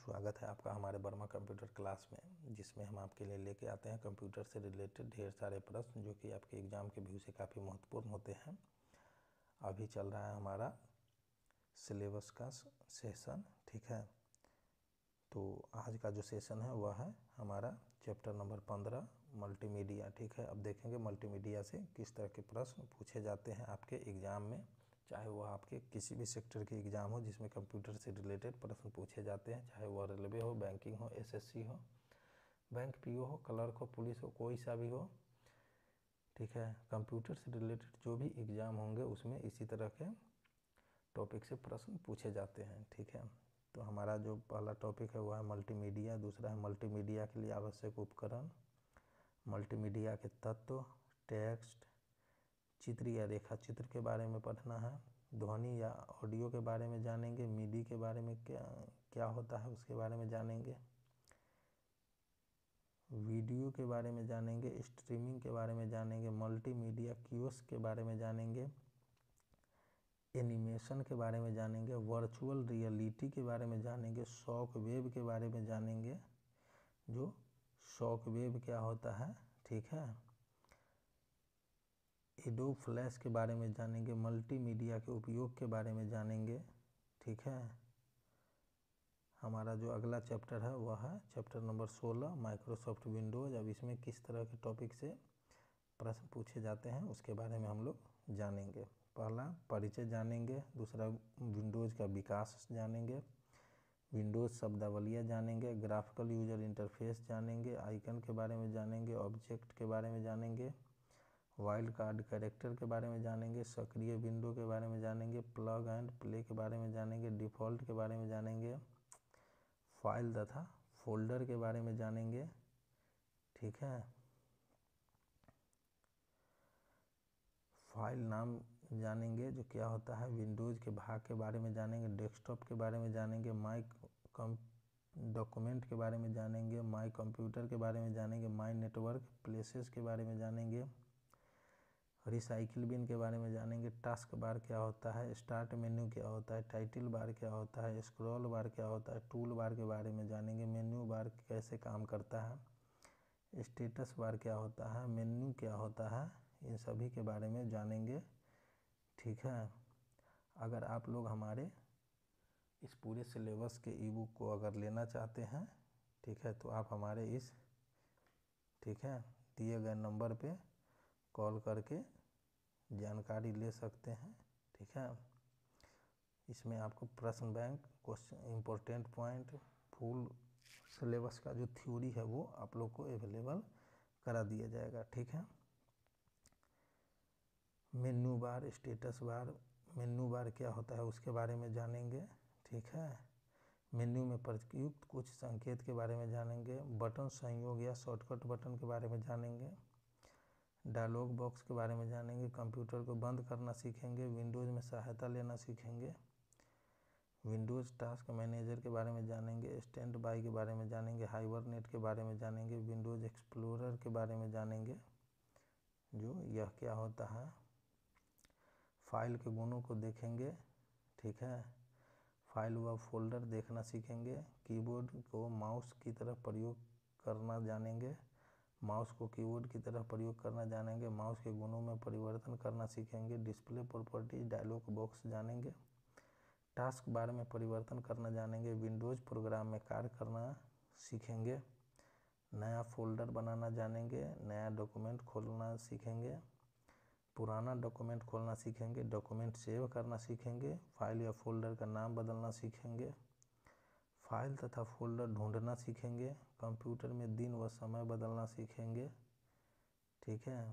स्वागत है आपका हमारे वर्मा कंप्यूटर क्लास में, जिसमें हम आपके लिए लेके आते हैं कंप्यूटर से रिलेटेड ढेर सारे प्रश्न जो कि आपके एग्ज़ाम के व्यू से काफ़ी महत्वपूर्ण होते हैं। अभी चल रहा है हमारा सिलेबस का सेशन, ठीक है। तो आज का जो सेशन है वह है हमारा चैप्टर नंबर 15 मल्टीमीडिया, ठीक है। अब देखेंगे मल्टीमीडिया से किस तरह के प्रश्न पूछे जाते हैं आपके एग्ज़ाम में, चाहे वह आपके किसी भी सेक्टर के एग्ज़ाम हो जिसमें कंप्यूटर से रिलेटेड प्रश्न पूछे जाते हैं, चाहे वह रेलवे हो, बैंकिंग हो, एसएससी हो, बैंक पीओ हो, क्लर्क हो, पुलिस हो, कोई सा भी हो, ठीक है। कंप्यूटर से रिलेटेड जो भी एग्ज़ाम होंगे उसमें इसी तरह के टॉपिक से प्रश्न पूछे जाते हैं, ठीक है। तो हमारा जो पहला टॉपिक है वह है मल्टीमीडिया, दूसरा है मल्टीमीडिया के लिए आवश्यक उपकरण, मल्टीमीडिया के तत्व, टेक्स्ट, चित्र या रेखा चित्र के बारे में पढ़ना है, ध्वनि या ऑडियो के बारे में जानेंगे, मिडी के बारे में क्या होता है उसके बारे में जानेंगे, वीडियो के बारे में जानेंगे, स्ट्रीमिंग के बारे में जानेंगे, मल्टीमीडिया कियोस्क के बारे में जानेंगे, एनिमेशन के बारे में जानेंगे, वर्चुअल रियलिटी के बारे में जानेंगे, शॉक वेव के बारे में जानेंगे, जो शॉक वेव क्या होता है, ठीक है। एडोब फ्लैश के बारे में जानेंगे, मल्टीमीडिया के उपयोग के बारे में जानेंगे, ठीक है। हमारा जो अगला चैप्टर है वह है चैप्टर नंबर 16 माइक्रोसॉफ्ट विंडोज़। अब इसमें किस तरह के टॉपिक से प्रश्न पूछे जाते हैं उसके बारे में हम लोग जानेंगे। पहला परिचय जानेंगे, दूसरा विंडोज़ का विकास जानेंगे, विंडोज़ शब्दावलियाँ जानेंगे, ग्राफिकल यूजर इंटरफेस जानेंगे, आइकन के बारे में जानेंगे, ऑब्जेक्ट के बारे में जानेंगे, वाइल्ड कार्ड कैरेक्टर के बारे में जानेंगे, सक्रिय विंडो के बारे में जानेंगे, प्लग एंड प्ले के बारे में जानेंगे, डिफ़ॉल्ट के बारे में जानेंगे, फाइल तथा फोल्डर के बारे में जानेंगे, ठीक है। फाइल नाम जानेंगे जो क्या होता है, विंडोज़ के भाग के बारे में जानेंगे, डेस्कटॉप के बारे में जानेंगे, माई डॉक्यूमेंट के बारे में जानेंगे, माई कंप्यूटर के बारे में जानेंगे, माई नेटवर्क प्लेसेस के बारे में जानेंगे, रिसाइकिल बिन के बारे में जानेंगे, टास्क बार क्या होता है, स्टार्ट मेन्यू क्या होता है, टाइटल बार क्या होता है, स्क्रॉल बार क्या होता है, टूल बार के बारे में जानेंगे, मेन्यू बार कैसे काम करता है, स्टेटस बार क्या होता है, मेन्यू क्या होता है, इन सभी के बारे में जानेंगे, ठीक है। अगर आप लोग हमारे इस पूरे सिलेबस के ई बुक को अगर लेना चाहते हैं, ठीक है, तो आप हमारे इस, ठीक है, दिए गए नंबर पे कॉल करके जानकारी ले सकते हैं, ठीक है। इसमें आपको प्रश्न bank, question, important point, full syllabus का जो थ्योरी है वो आप लोग को अवेलेबल करा दिया जाएगा, ठीक है। Menu bar, status bar, menu bar क्या होता है उसके बारे में जानेंगे, ठीक है। मेन्यू में प्रयुक्त कुछ संकेत के बारे में जानेंगे, बटन संयोग या शॉर्टकट बटन के बारे में जानेंगे, डायलॉग बॉक्स के बारे में जानेंगे, कंप्यूटर को बंद करना सीखेंगे, विंडोज़ में सहायता लेना सीखेंगे, विंडोज़ टास्क मैनेजर के बारे में जानेंगे, स्टैंड बाई के बारे में जानेंगे, हाइबरनेट के बारे में जानेंगे, विंडोज़ एक्सप्लोरर के बारे में जानेंगे, जो यह क्या होता है, फाइल के गुणों को देखेंगे, ठीक है। फाइल व फोल्डर देखना सीखेंगे, कीबोर्ड को माउस की तरह प्रयोग करना जानेंगे, माउस को कीबोर्ड की तरह प्रयोग करना जानेंगे, माउस के गुणों में परिवर्तन करना सीखेंगे, डिस्प्ले प्रॉपर्टीज, डायलॉग बॉक्स जानेंगे, टास्क बार में परिवर्तन करना जानेंगे, विंडोज़ प्रोग्राम में कार्य करना सीखेंगे, नया फोल्डर बनाना जानेंगे, नया डॉक्यूमेंट खोलना सीखेंगे, पुराना डॉक्यूमेंट खोलना सीखेंगे, डॉक्यूमेंट सेव करना सीखेंगे, फाइल या फोल्डर का नाम बदलना सीखेंगे, फाइल तथा फोल्डर ढूंढना सीखेंगे, कंप्यूटर में दिन व समय बदलना सीखेंगे, ठीक है।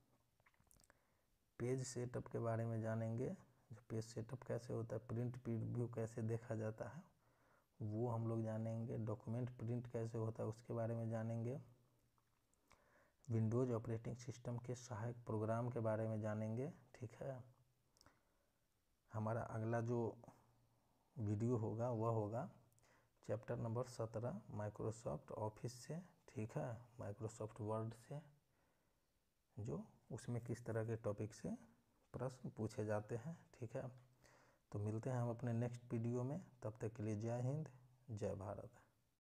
पेज सेटअप के बारे में जानेंगे, जो पेज सेटअप कैसे होता है, प्रिंट प्रीव्यू कैसे देखा जाता है वो हम लोग जानेंगे, डॉक्यूमेंट प्रिंट कैसे होता है उसके बारे में जानेंगे, विंडोज़ ऑपरेटिंग सिस्टम के सहायक प्रोग्राम के बारे में जानेंगे, ठीक है। हमारा अगला जो वीडियो होगा वह होगा चैप्टर नंबर 17 माइक्रोसॉफ्ट ऑफिस से, ठीक है, माइक्रोसॉफ्ट वर्ड से, जो उसमें किस तरह के टॉपिक से प्रश्न पूछे जाते हैं, ठीक है। तो मिलते हैं हम अपने नेक्स्ट वीडियो में, तब तक के लिए जय हिंद, जय भारत।